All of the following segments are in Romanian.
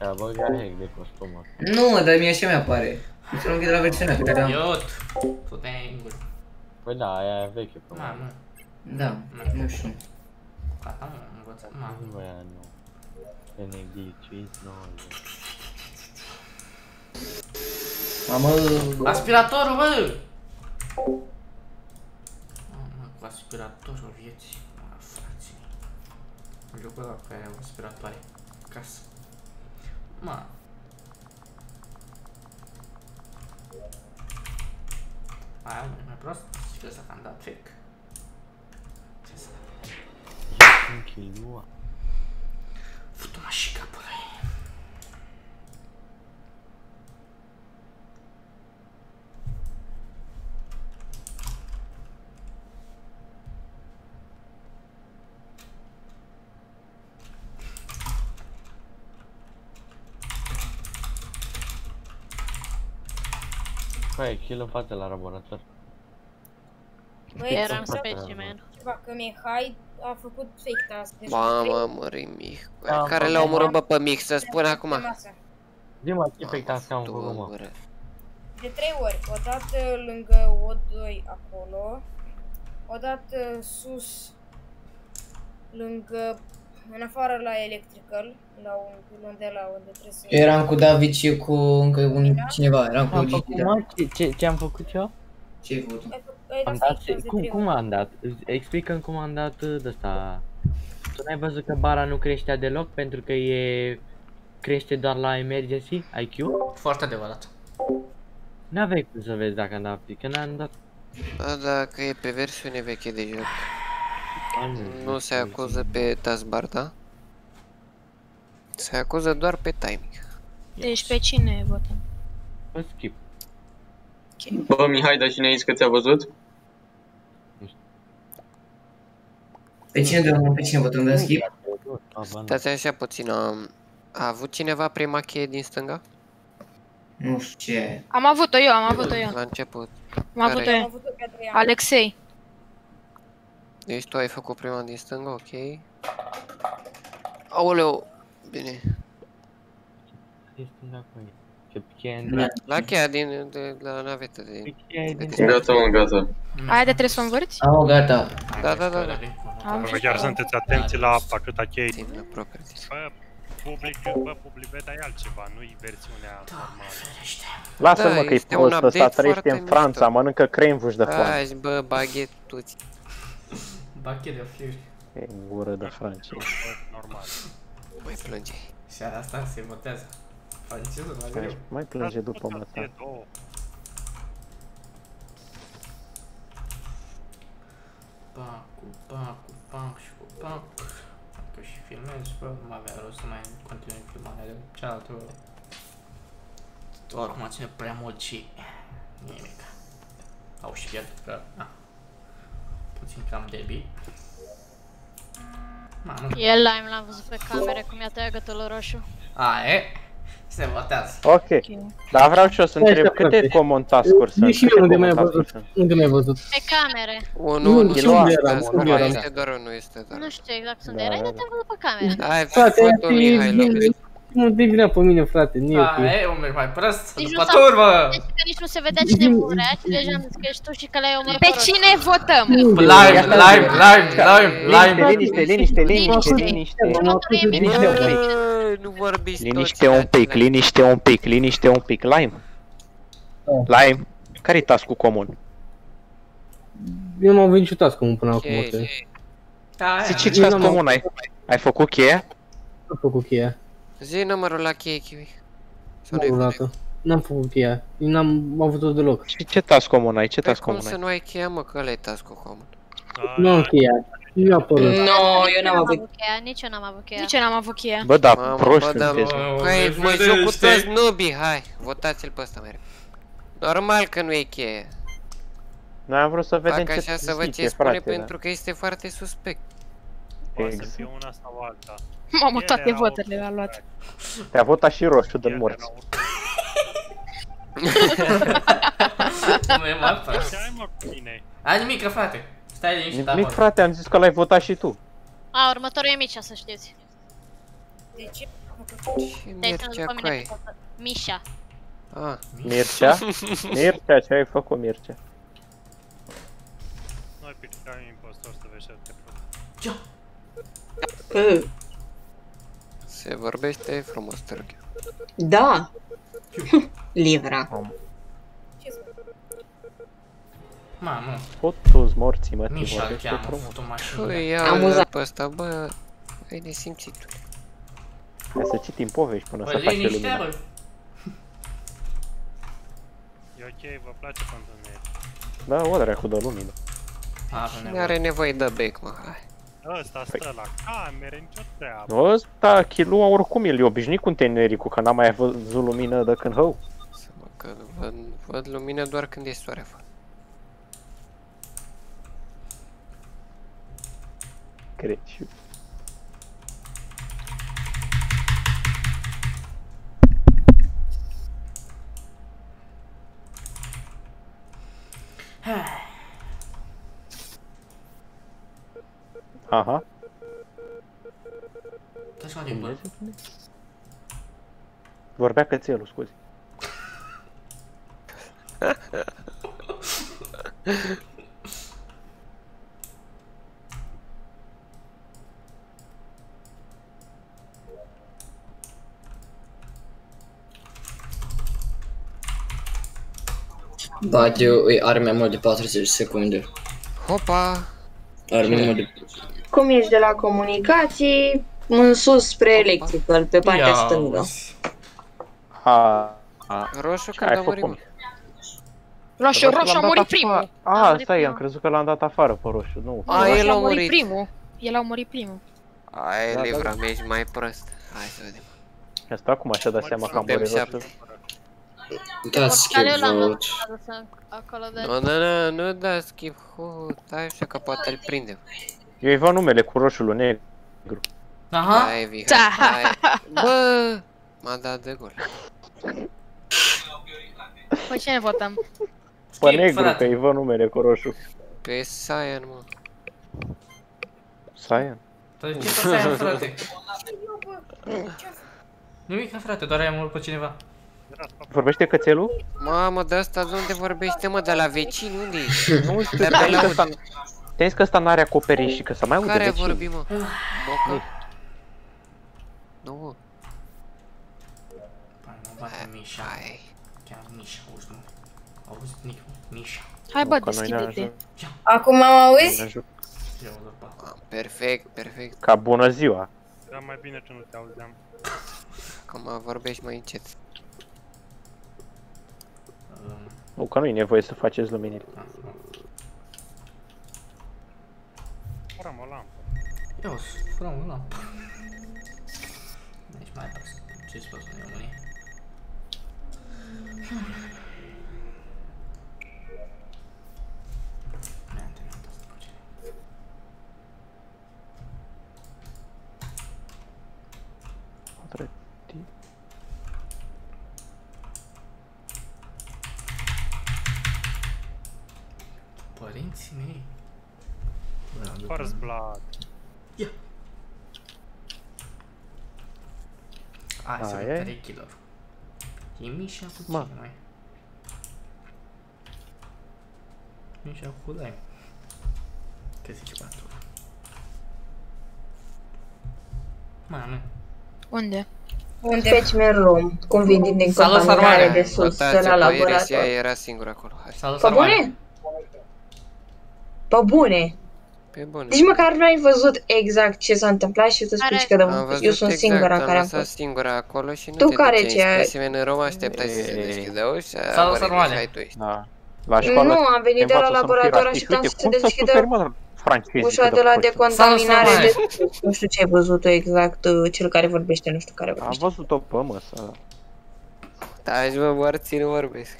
Te-a băgat hack de costum. Nu, dar mie și mi-apare. Să nu închid la versiunea pe care am. Iot! Tu-te-ai în gură. Păi da, aia e veche pe Ma, nu. Da, nu știu. Gata, mă, am învățat. Ma. Nu aia nu. ND, 5, 9. Mamă... Aspiratorul, bă! Mamă, cu aspiratorul vieții. Ma, frații. Am jucat la care au aspiratoare. Acasă. Ma. Aia, mai prost? Știu să am dat fake. Ce să dau? Închilua. Futu-mă și capul ei. Păi, kill în față la laborator. Băi, eram specimen. Ceva, că Mihai a făcut fake task. Deci Mamă, mărimih. Care l-a omorât, bă, pe mic, să spun acum. Zi-mă, ce fake task am făcut, mă? De 3 ori. Odată lângă O2 acolo. Odată sus. Lângă... În afară la electrical. La unde trebuie să... Eram cu David și cu încă cineva. Eram cu Gigi. Ce am făcut eu? Ce ai făcut? Am dat, cum am dat? Explică-mi cum am dat de asta. Tu n-ai văzut că bara nu creștea deloc pentru că crește doar la emergency IQ? Foarte adevărat. N-aveai cum să vezi dacă am dat, că n-am dat. Bă, dacă e pe versiune veche de joc. Nu se acuză pe taskbar, da? Se acuză doar pe timing. Deci pe cine votăm? Pe skip. Bă, Mihai, dar cine a zis că ți-a văzut? Pe cine votăm de skip? Stați așa puțin, a avut cineva prima cheie din stânga? Nu știu ce. Am avut-o eu, La început. Am avut-o eu. Alexei. Deci tu ai făcut prima din stânga, ok. Aoleu, bine. La cheia de la navetă de... Gata, mă, gata. Aia de trebuie să o învârți? Au, gata. Da. Bă, chiar sunteți atenți la atâta chei. Bă, public beta e altceva, nu-i versiunea normală. Lasă-mă că-i prost ăsta, trăiește în Franța, mănâncă cremvuși de foame. Hai, bă, baghetuți. Bachet de fiuri. E gură de francez. Normal. Mai plânge. Seara asta se votează. Francezul la greu. Mai plânge după măta. Pac și cu pac. Dacă și filmez, bă, nu mai avea rost să mai continui filmarea de cealaltă. Oricum ține prea mult și... nimic. Au și pierdut că... puțin cam debi. El Lime l-am văzut pe camere cum i-a tăiat gâtul roșu. E? Se votează. Ok. Dar vreau și eu să întreb câte common task-uri sunt? Și eu unde mai văzut? Unde mai văzut? Pe camere. Nu este doar unul, este doar. Nu știu exact unde erai, dar te-am văzut pe camere. Hai, foto Mihai. Nu te vinea pe mine, frate, nu e ok. E un merg mai prost, după turmă! Deci că nici nu se vedea cine murea, și deja am zis că ești tu și că l-ai omorât. Pe cine votăm? Liniște. Nu vorbiți toți. Liniște un pic. Lime, care-i task-ul comun? Eu nu am venit și task comun până acum. Ce task comun ai? Ai făcut cheia? Am făcut cheia. Zi numărul la cheie, Kiwi. N-am făcut cheia, n-am avut-o deloc. Și ce task comun ai? Cum să nu ai cheia, mă, că ăla-i task-ul comun? Nu am cheia, nu a apărut. Nu, eu n-am avut cheia, nici eu n-am avut cheia. Bă, da, proști sunteți. Păi, mă joc cu toți nubii, hai, votați-l pe ăsta mereu. Normal că nu e cheie. Noi am vrut să vedem ce zice, să văd ce spune, pentru că este foarte suspect. Poate să fie una sau alta. Mamă, toate voturile le-a luat. Te-a votat și roșu de morți. Nu e mai fac. Ce ai, mă, cu mine? Ai nimic, frate. Stai liniștit acolo. Nimic, frate, am zis că l-ai votat și tu. Următorul e Micea, să știți. De ce? Ce Mircea cu ai? Mișa. Ah. Mircea? Mircea, ce ai făcut, Mircea? Noi picăm impostor să vezi ce te Se vorbește frumos, te rog. Da. Livra. Mamă. Toți morții, mă, te Mișa îl vorbește cheamă, frumos. fut o mașină. Păi, ia-l pe ăsta, bă, ai nesimțitul. Hai să citim povești până Bă, să face liniștea, lumina. bă. E ok, vă place pentru mine. Da, o dracu de lumină. Cine are nevoie de bec, mă, hai. Ăsta stă la camere, nicio treabă. Ăsta, Chilua, oricum el e obișnuit cu întunericul, că n-am mai văzut lumină de când hău. Că văd lumină doar când e soare afară. Creciu. Aha. Taci mă din bă. Vorbea cățelul, scuze. Badiu are mai mult de 40 secunde. Hopa! Are mai mult de... Cum ești de la comunicații, în sus spre electrical, pe partea stângă. Roșu când a murit. Roșu a murit primul. Stai, am crezut că l-am dat afară pe roșu, nu. El a murit primul. El a murit primul. Ai, Livra, mi-ești mai prost. Hai să vedem. Asta acum așa dat seama că am murit roșu. Da, skip vote. Nu da skip vote, stai așa că poate îl prindem. Eu îi văd numele cu roșul negru. Aha. Hai, Vihai, bă, m-a dat de gol. Pe cine votăm? Pe negru, că îi văd numele cu roșu. Pe Saiyan, mă. Saiyan? Dar ce pe Saiyan, frate? Nimic, frate, doar ai omorât pe cineva. Vorbește cățelul? Mamă, de asta de unde vorbește, mă? De la vecini? Unde e? Nu știu, te-am zis că ăsta n-are acoperiș și că să mai aude care vecini. vorbi, mă? Boca? Nu, mă. Hai, mă bate Mișa. Chiar Mișa, auzi, mă. Auzi, Nic, Mișa. Hai, bă, deschide-te. Acum mă auzi? Perfect, perfect. Ca bună ziua. Era mai bine ce nu te auzeam. Acum vorbești mai încet. Nu, că nu-i nevoie să faceți luminile. Fărăm o lampă. Ia-o, fărăm o lampă. Deci mai pas. Ce-ți spus în România? Mi-am terminat asta pe cine. Părinții mei. First blood. Ia! Hai să vedem 3 kill-uri. E Mișa cu cine mai? Mișa cu Lime. Că zice batura. Mamă. Unde? Specimen rom, cum vin din contaminare de sus, de la laborator. Era singur acolo, hai. Pe bune? Pe bune? Pe bune. Deci măcar nu ai văzut exact ce s-a întâmplat și să spici că eu sunt singura care am fost. Singura acolo și nu tu te care duceai în specimen în Roma, așteptai să se deschidă ușa, hai tu ești. Nu, am venit de la laborator, așteptam să se deschidă ușa de la decontaminare de sus. Nu știu ce ai văzut tu exact, cel care vorbește, nu știu care vorbește. Am văzut-o pe măsă. Taci mă, morții nu vorbesc.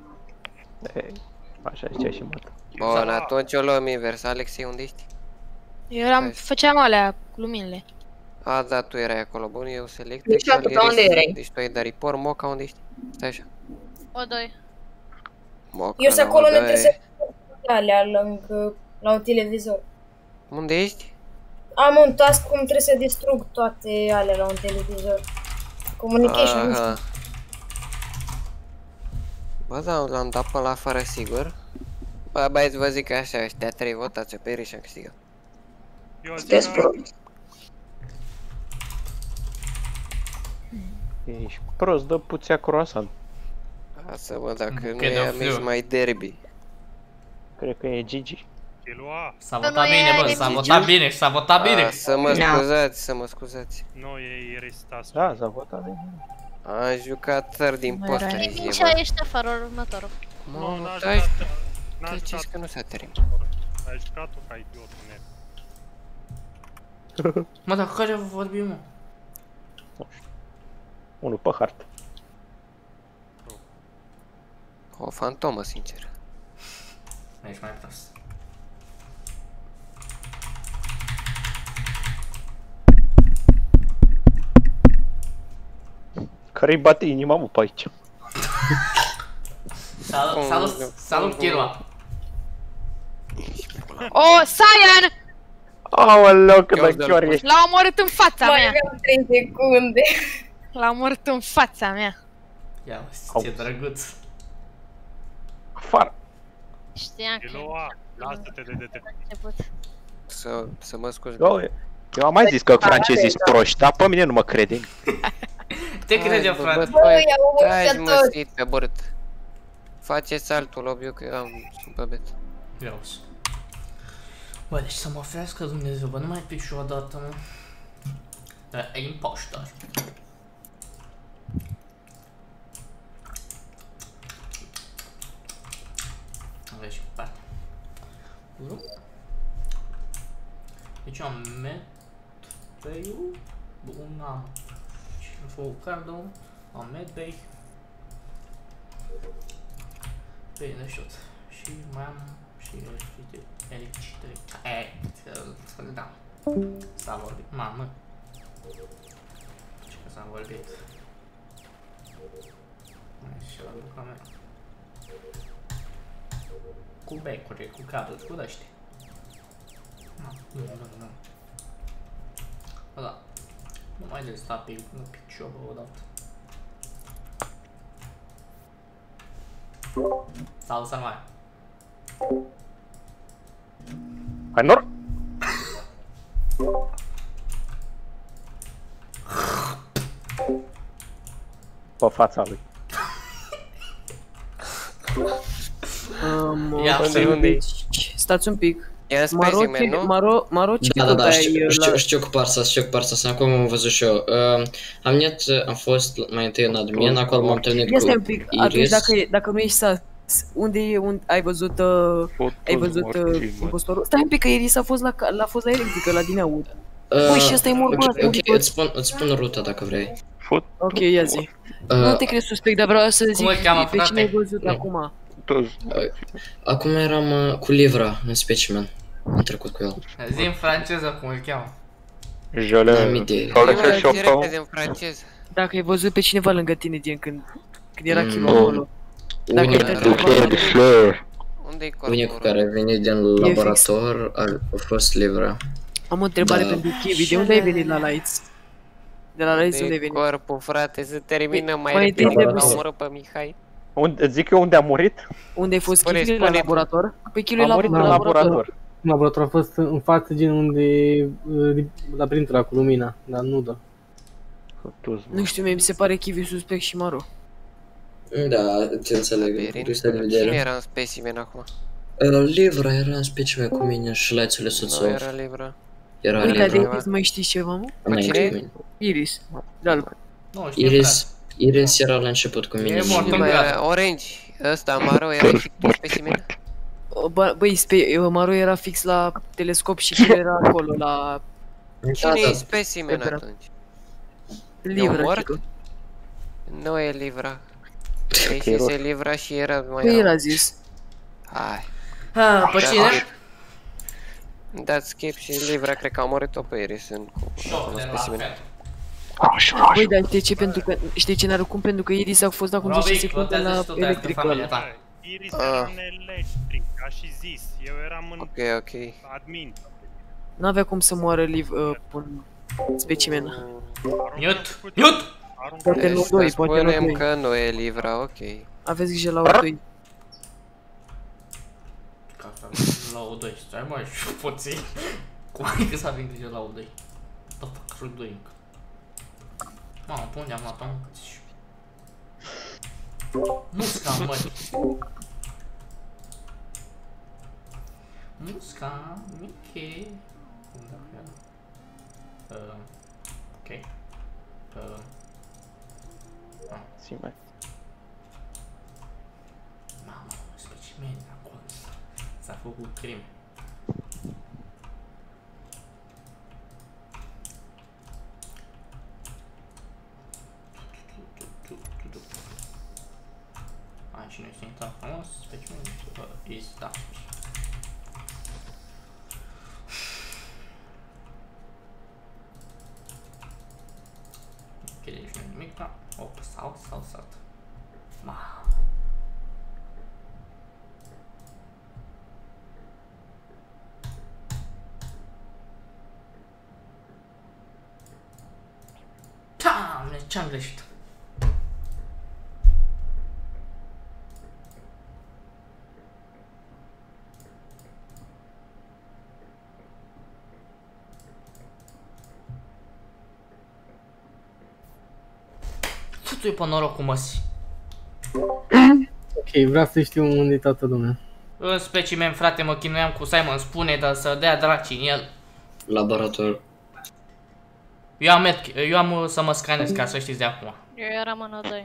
Așa zicea și mătă. Bun, atunci o luăm invers. Alexei, unde ești? Eu făceam alea, luminile. A, da, tu erai acolo. Bun, eu select. Deci atâta, unde erai? Deci tu ai dat report. Moca, unde ești? Stai așa. O2. Moca, eu sunt acolo între alea, la un televizor. Unde ești? Am un task cum trebuie să distrug toate alea la un televizor. Communication, nu știu. Bă, da, l-am dat pe la fără sigur. Bă, băieți, vă zic așa, ăștia 3 votați-o pe Iri și am câștigat. Sunteți prost. Ești prost, dă puția croissant. Asta, bă, dacă nu e mix mai derby. Cred că e Gigi. S-a votat bine, bă, s-a votat bine, s-a votat bine. Să mă scuzați, să mă scuzați. Nu, e Iristas. Da, s-a votat bine. Am jucat third imposter. Din ce ești afară următorul? Nu, n-aș zici că nu s-a terminat. Ai jucat-o ca idiotul, net. Mă, dar care vorbim, mă? Unul pe hartă. O fantomă, sincer. Ești mai prost. Care-i bate inima, mă, pe aici? Salut, Chirua! O, Saiyan! Aoleu, cât de chior ești! L-a omorât în fața mea! Mai aveam 3 secunde. L-a omorât în fața mea! Ia, ce drăguț! Afară! Știam că... Lasă-te de detectiv. Să mă scuzi. Eu am mai zis că francezii sunt proști, dar pe mine nu mă crede. Te crede, frate? Băi, au Hai, omorât mă, tot. sit pe bărt. Faceți altul obiu, că eu sunt pe bet. Vreau să... Bă, deci să mă ferească Dumnezeu, bă, nu mai pic și o dată, mă. E impostor. Aveți și parte. Deci am Medbay-ul, un am Focardul, am Medbay. Bine, șut. Și mai am și electricitate. Da. S-a vorbit. Mamă. Ce că s-a vorbit. Mai și la lucra mea. Cu becuri, cu cablu, cu dăști. Nu. Da. Nu mai de sta pe piciobă odată. Salut, Salmai. Hai, nor! Pe fața lui. Stați un pic. E în specimen, nu? Maro, ce Da, știu cu Parsa, acum am văzut și eu. Am fost mai întâi în admin, acolo m-am întâlnit cu Iris. Atunci dacă nu ești sas, unde ai văzut impostorul? Stai un pic, că Iris a fost la electrică, la din aud. Băi, și ăsta e mormânt. Ok, îți spun ruta dacă vrei. Ok, ia zi. Nu te crezi suspect, dar vreau să zic pe cine ai văzut acum. Acum eram cu Livra în specimen. Am trecut cu el. Zi în franceză cum îl cheamă. Repede în franceză. Dacă ai văzut pe cineva lângă tine din când era Chilu acolo. Unii cu care a venit din laborator a fost Livra. Am o întrebare pentru Kiwi, de unde ai venit la Lights? De la Lights unde ai venit? Corpul, frate, se termină mai repede, l-a omorât pe Mihai. Zic eu unde a murit? Unde ai fost Kiwi la laborator? Păi Kiwi la laborator. Laborator a fost în față din unde labirintul ăla cu lumina, dar nu dă. Nu știu, mi se pare Kiwi suspect și Maro. Da, te înțeleg. Cine era în specimen acum? Livra era în specimen cu mine și Laițule Soțov. Nu era Livra. Era Livra. Uite, Livra. de mai știți ceva, mă? Cine? Iris. Da, Iris era la început cu mine. Orange. Ăsta, Maro, era efectiv în specimen? Băi, Maro era fix la telescop și Kiwi era acolo, la... Cine e specimen atunci? Livra, Chico. Nu e Livra. Ieșise Livra și era mai... Păi el a zis. Hai. Pe cine? Dați skip și Livra, cred că a omorât-o pe Iris în specimen. Băi, dar știi ce? Pentru că, știi ce n-are cum? Pentru că Iris a fost acum 10 secunde la electrical. Iris era în electric, ca și zis. Eu eram în admin. N-avea cum să moară un specimen. Mute! Mute! Poate nu 2, poate nu 2. Spunem că nu e livra, ok. Aveți grijă la O2. La O2, stai mai și puțin. Cum adică să avem grijă la O2? The fuck are you doing? Mamă, pe unde am luat-o? Musca, măi! Musca, Mickey. Unde era? Ok. Sim, mai. Mamă, specimen acolo. S-a făcut crimă. Și noi suntem frumos, specimen is da. Ok, deci nu e nimic, da. Op, salt. Mamă. Doamne, ce-am greșit? Futu-i pe norocul măsii. Ok, vreau să știu unde e toată lumea. În specimen, frate, mă chinuiam cu Simon, spune, dar să dea draci în el. Laborator. Eu am să mă scanez, ca să știți de acum. Eu eram în O2.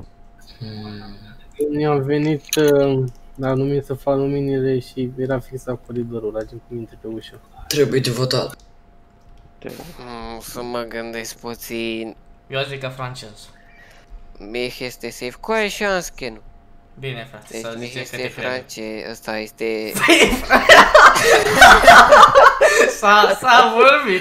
Eu am venit la lumină să fac luminile și era fix la coridorul ăla, gen cum intre pe ușă. Trebuie de votat. Să mă gândesc puțin. Eu zic că francez. Mie este safe. Cu aia și am scan-ul. Bine, frate, deci să ziceți că te crede. francez, ăsta este... S-a vorbit.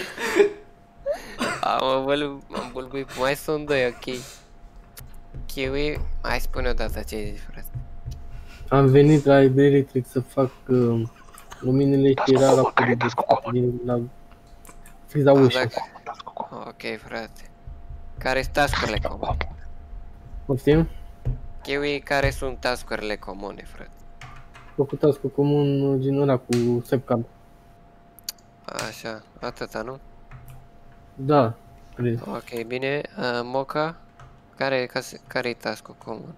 Am bulbuit, mai sunt 2, ok. Kiwi, hai spune odată ce zici, frate. Am venit la electric să fac luminile și era la coridor, fix la ușă. Ok, frate. Care-s task-urile comune? Poftim? Kiwi, care sunt task-urile comune, frate? Făcut task-ul comun gen ăla cu Sepcam. Așa, atâta, nu? Da, cred. Ok, bine. Moca, care-i task-ul comun?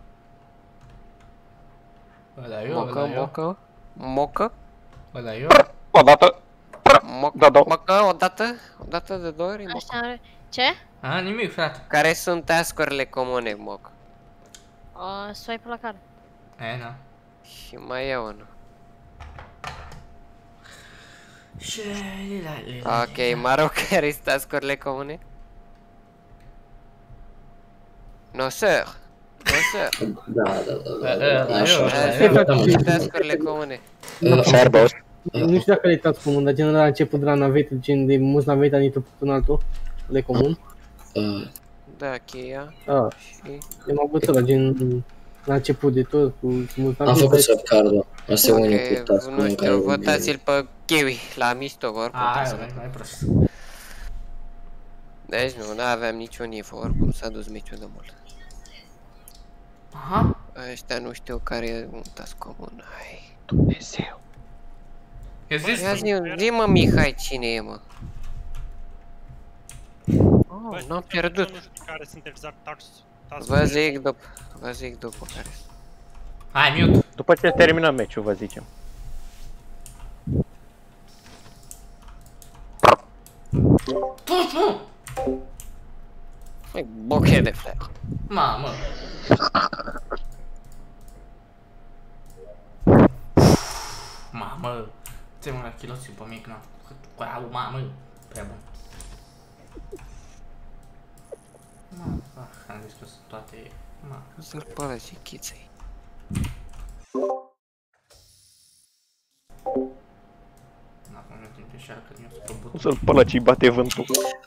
Ăla eu. Moca? Ăla eu. Odată. Moca, odată de 2 ori, Moca. Așa, ce? Nimic, frate. Care sunt task-urile comune, Moca? Swipe la card. Na. Și mai e unul. Ok, mă rog, care-i task-urile comune? Da. Task-urile comune. Nu știu dacă le task comun, dar gen la început de la navetă, gen de mulți navete ani tot în altul, le comun. Da, cheia. Eu m-am bătut la gen la început de tot cu mulți navete. Am făcut subcardul, asta e unicul task nu știu, votați-l pe Kiwi, la mișto, oricum. Mai prost. Deci nu aveam niciun info, oricum s-a dus meciul de mult. Aha. Ăștia nu știu care e un task comun, hai. Dumnezeu. Zi-mă, Mihai, cine e, mă? N-am pierdut. Care sunt exact vă zic după care. Hai, mute. După ce terminăm meciul, vă zicem. Măi, boche de flag. Mamă. Mamă. Ți-ai mă la chiloții pe mic, n-am făcut cu aia, mamă. Prea bun. Am zis că sunt toate... Să-l pălă și chiței. Să-l pălă ce-i bate vântul.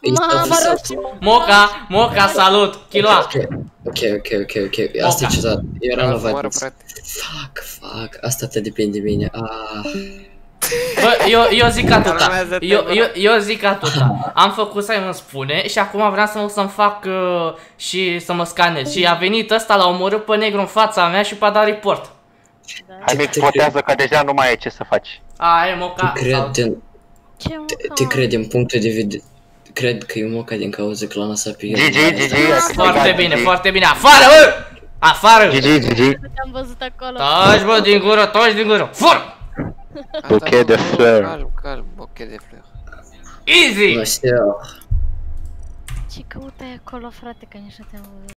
Moca, salut! Chiloa! Ok. Asta e ciudat. Eu eram la vibe. Fuck. Asta te depinde de mine. Bă, eu zic atâta. Eu zic atâta. Am făcut Simon Spune și acum vreau să-mi fac și să mă scanez. Și a venit ăsta, l-a omorât pe negru în fața mea și p-a dat report. Hai mici, votează că deja nu mai ai ce să faci. A, e moca. Te cred din punctul de vedere. Cred că e moca din cauza că l-a pe el. Foarte bine, foarte bine. Afară, bă! Afară! Am văzut acolo. Taci, bă, din gură, taci din gură. Fur! Bouquet de fleurs. Calm, bouquet de fleurs. Easy! Ce căutai acolo, frate, că nici nu te-am văzut.